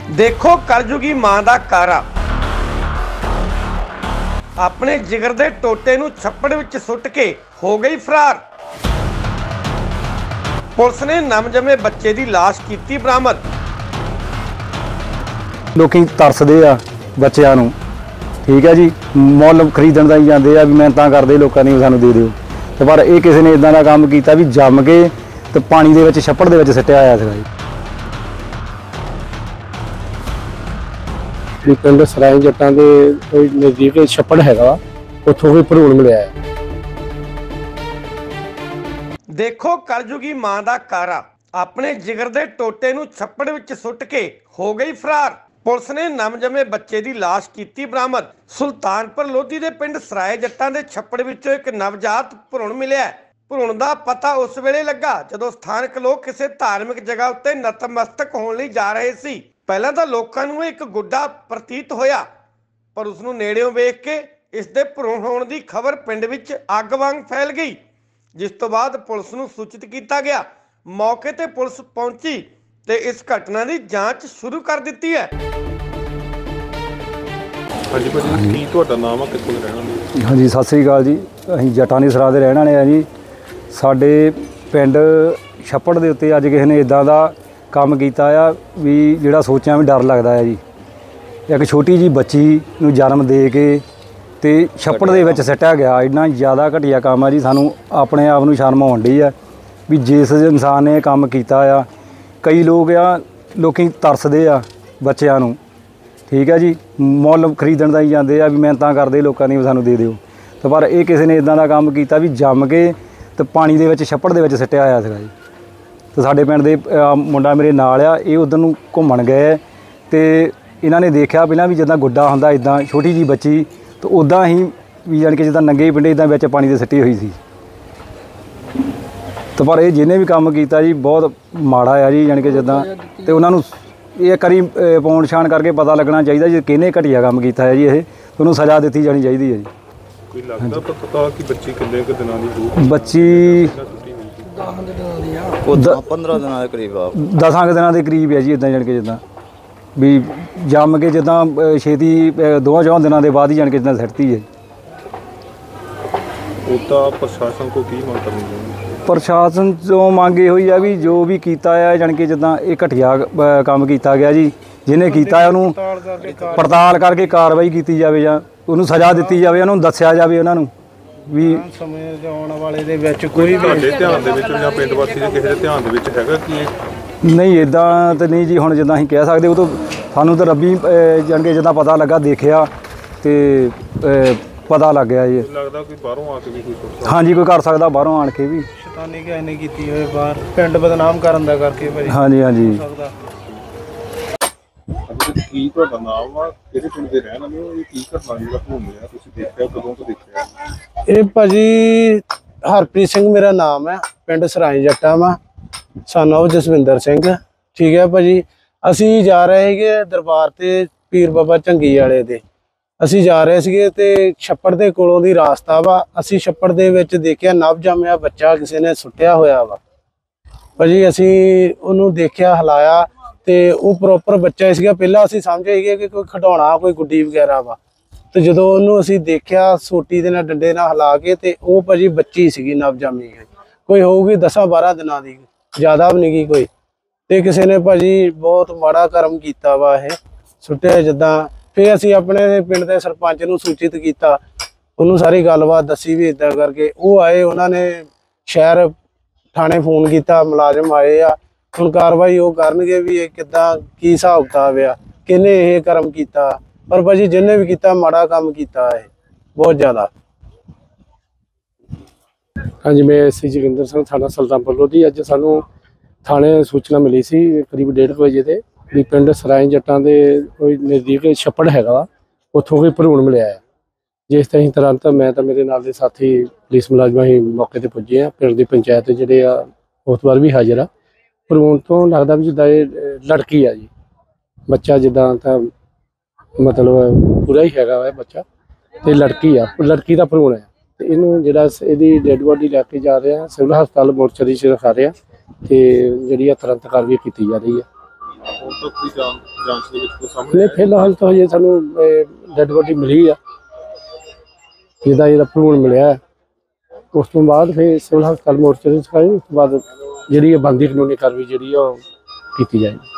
देखो कलयुगी मां दा कारा अपने जिगर दे टोटे नूं छप्पड़ विच सुੱਟ के हो गई फरार। पुलिस ने नवजमे बच्चे की लाश की बरामद। लोग तरसदे आ बच्चों नूं, ठीक है जी, मुੱਲ खरीदण दा ही जांदे आ भी मिहनतां करदे लोकां ने सानूं दे दिओ, ते पर ये किसी ने इदां दा काम कीता भी जम के ते पानी दे विच छप्पड़ दे विच सिੱਟਿਆ आया सीगा जी। पिंड सराय जट्टां दे कोई नज़दीक छप्पड़ हैगा, उत्थों कोई भरूण मिलिਆ है। देखो कलयुगी मां दा कारा अपने जिगर दे टोटे नूं छप्पड़ विच सुੱਟ के हो गई फरार। पुलिस ने नवजमे बच्चे की लाश की बरामद। सुल्तानपुर लोधी दे पिंड सराय जट्टां दे छप्पड़ विचों एक नवजात भरूण मिलिਆ। भरूण दा पता उस वेले लगा जदों स्थानक लोग किसी धार्मिक जगह उत्ते नतमस्तक होण लई जा रहे सी। पहलां तां लोकां नूं एक गुड्डा प्रतीत होया, पर उसनूं नेड़ियों वेख के इस दे भरूण होण दी खबर पिंड विच अग वांग फैल गई, जिस तो बाद पुलिस नूं सूचित किया गया। मौके ते पुलिस पहुंची ते इस घटना की जांच शुरू कर दी है। हाँ जी भाजी, की तुहाडा नाम है, कित्थों दे रहण वाले? हाँ जी, सत श्री अकाल जी। असीं जट्टां दी सराय दे रहण वाले आ जी। साडे पिंड छप्पड़ दे उत्ते अज किसी ने इदां दा काम कीता आ भी जिहड़ा सोचिया भी डर लगदा है जी। एक छोटी जी बच्ची नूं जन्म दे के ते छप्पड़ दे विच सिੱਟਿਆ गया, इन्ना ज़्यादा घटिया काम है जी। सानूं अपने आप नूं शर्म आउण डई है भी जिस इंसान ने काम कीता आ। कई लोग लोग तरसदे आ बच्चों नूं, ठीक है जी, मुੱਲ खरीदण दा ही जांदे आ भी मिहनतां करदे लोकां ने सानूं दे दिओ, ते पर ये किसी ने इदां दा काम कीता भी जम के ते पानी दे विच छप्पड़ दे विच सिੱਟਿਆ आया सीगा जी। तो साडे पिंड दे मुंडा मेरे नाल आ, ये उधर नूं घुम्मण गए ते इन्हां ने देखिया पहलां भी जिद्दां गुड्डा हुंदा इदां छोटी जी बच्ची, तो उदां ही भी जाण के जिद्दां नंगे पिंडे इदां विच पानी दे सिੱਟੀ होई सी। तो पर ये जिन्हें भी काम किया जी बहुत माड़ा है जी, जानी कि जिद्दां ते उन्हां नूं ये करी पौण छाण करके पता लगना चाहिए जी किहने घटिया काम किया है जी। ये तो उन्होंने सज़ा दी जानी चाहिए है जी। कोई लगदा पता कि बच्ची किन्ने क दिनां दी होਊ? बच्ची 15 दिनों के करीब 10 दिनों के करीब है जी। इदां जान के जिद्दां भी जम के जिद्दां छेती 2-4 दिनों के बाद ही जान के जिद्दां सिੱਟਤੀ है। उदा प्रशासन को की मांग करनी चाहिए? प्रशासन तो मंग ये हुई है भी जो भी किया है जान के जिद्दां ये घटिया काम किया गया जी, जिन्हें किया है उन्होंने पड़ताल करके कार्रवाई की जाए जां उन्होंने सज़ा दी जाए, उन्होंने दस्सिया जाए उन्होंने भी समय आने वाले दे विच कोई भी ध्यान दे विच जां पिंड वासी दे किसी दे ध्यान दे विच हैगा कि नहीं इदां तो नहीं जी। हुण जिद्दां असीं कह सकदे, वो तो सानूं तो रब्बी जान के जिद्दां पता लगा देखिया ते पता लग गया जी। लगदा कोई बाहरों आके भी कोई हाँ जी, कोई कर सकदा बाहरों आण के भी। शैतानी किसी ने कीती होए बाहर पिंड बदनाम करन दा करके भाई। हाँ जी, हाँ जी। की तुहाडा नाम आ, किहड़े पिंड दे रहण वाले हो, की घटना जिहड़ा होया तुसीं देखिआ, कदों तो देखिआ? ਇਹ ਭਾਜੀ ਹਰਪ੍ਰੀਤ ਸਿੰਘ ਮੇਰਾ ਨਾਮ ਹੈ, ਪਿੰਡ ਸਰਾਈ ਜੱਟਾਂ ਵਾ, ਸਾਨੂੰ ਜਸਵਿੰਦਰ ਸਿੰਘ, ਠੀਕ ਹੈ ਭਾਜੀ। ਅਸੀਂ ਜਾ ਰਹੇ ਸੀਗੇ ਦਰਬਾਰ ਤੇ ਪੀਰ ਬਾਬਾ ਝੰਗੀ ਵਾਲੇ ਦੇ, ਅਸੀਂ ਜਾ ਰਹੇ ਸੀਗੇ ਤੇ ਛੱਪੜ ਦੇ ਕੋਲੋਂ ਦੀ ਰਾਸਤਾ ਵਾ। ਅਸੀਂ ਛੱਪੜ ਦੇ ਵਿੱਚ ਦੇਖਿਆ ਨਵਜੰਮਿਆ ਬੱਚਾ ਕਿਸੇ ਨੇ ਸੁੱਟਿਆ ਹੋਇਆ ਵਾ ਭਾਜੀ। ਅਸੀਂ ਉਹਨੂੰ ਦੇਖਿਆ, ਹਿਲਾਇਆ ਤੇ ਉਹ ਪ੍ਰੋਪਰ ਬੱਚਾ ਸੀਗਾ। ਪਹਿਲਾਂ ਅਸੀਂ ਸਮਝੇ ਸੀਗੇ ਕਿ ਕੋਈ ਖਿਡੌਣਾ ਕੋਈ ਗੁੱਡੀ ਵਗੈਰਾ ਵਾ, ਤੇ ਜਦੋਂ ਉਹਨੂੰ ਅਸੀਂ ਦੇਖਿਆ ਸੋਟੀ ਦੇ ਨਾਲ ਡੰਡੇ ਨਾਲ ਹਿਲਾ ਕੇ, ਤੇ ਉਹ ਭਾਜੀ ਬੱਚੀ ਸੀਗੀ ਨਵਜੰਮੀ, ਕੋਈ ਹੋਊਗੀ 10-12 ਦਿਨਾਂ ਦੀ, ਜ਼ਿਆਦਾ ਵੀ ਨਹੀਂ ਕੋਈ। ਤੇ ਕਿਸੇ ਨੇ ਭਾਜੀ ਬਹੁਤ ਮਾੜਾ ਕਰਮ ਕੀਤਾ ਵਾ ਇਹ ਸੁੱਟਿਆ ਜਿੱਦਾਂ। ਫਿਰ ਅਸੀਂ ਆਪਣੇ ਪਿੰਡ ਦੇ ਸਰਪੰਚ ਨੂੰ ਸੂਚਿਤ ਕੀਤਾ, ਉਹਨੂੰ ਸਾਰੀ ਗੱਲਬਾਤ ਦੱਸੀ ਵੀ ਇੱਦਾਂ ਕਰਕੇ। ਉਹ ਆਏ, ਉਹਨਾਂ ਨੇ ਸ਼ਹਿਰ ਥਾਣੇ ਫੋਨ ਕੀਤਾ, ਮੁਲਾਜ਼ਮ ਆਏ ਆ। ਹੁਣ ਕਾਰਵਾਈ ਉਹ ਕਰਨਗੇ ਵੀ ਇਹ ਕਿੱਦਾਂ ਕੀ ਹਿਸਾਬ ਕਿਤਾਬ ਆ, ਕਿਹਨੇ ਇਹ ਕਰਮ ਕੀਤਾ। पर भाजी जिन्हें भी किया माड़ा काम किया है बहुत ज़्यादा। हाँ जी, मैं एससी जोगिंदर सिंह थाना सुल्तानपुर लोधी। अज सानू थाने सूचना मिली सी करीब 1:30 बजे ते भी पिंड सराय जट्टां दे कोई नज़दीक छप्पड़ हैगा, उत्थों कोई भरूण मिलिਆ है। जिस तरह तुरंत मैं तो मेरे नाल दे साथी पुलिस मुलाजम असीं मौके ते पुज्जे आ। पिंड दी पंचायत जिहड़े आ उस भी हाजिर आ। भरूण तो लगदा भी जिद्दां लड़की आ जी, बच्चा जिद्दां तां मतलब पूरा ही हैगा है बच्चा, तो लड़की आ, लड़की का भरूण है। तो इनू जिहड़ा इहदी डेड बॉडी लैके जा रहे हैं सिविल हस्पताल मोर्चरी च रखा रहे हैं, तो जिहड़ी तुरंत कार्रवाई की जा रही है। ਹੁਣ ਤੱਕ ਦੀ ਜਾਂਚ ਦੇ ਵਿੱਚ ਕੋਈ ਸਾਹਮਣੇ ਨਹੀਂ ਫਿਲਹਾਲ ਤਾਂ ਹਜੇ ਸਾਨੂੰ ਡੈਡ ਬੋਡੀ ਮਿਲੀ ਆ, ਇਹਦਾ ਭਰੂਣ ਮਿਲਿਆ ਹੈ। ਉਸ ਤੋਂ ਬਾਅਦ ਫਿਰ ਸਿਵਲ ਹਸਪਤਾਲ ਮੋਰਚੇ ਵਿੱਚ ਚਕਾਈ, ਉਸ ਤੋਂ ਬਾਅਦ ਜਿਹੜੀ ਬਣਦੀ ਕਾਨੂੰਨੀ ਕਾਰਵਾਈ ਜਿਹੜੀ ਆ ਉਹ ਕੀਤੀ ਜਾਏਗੀ।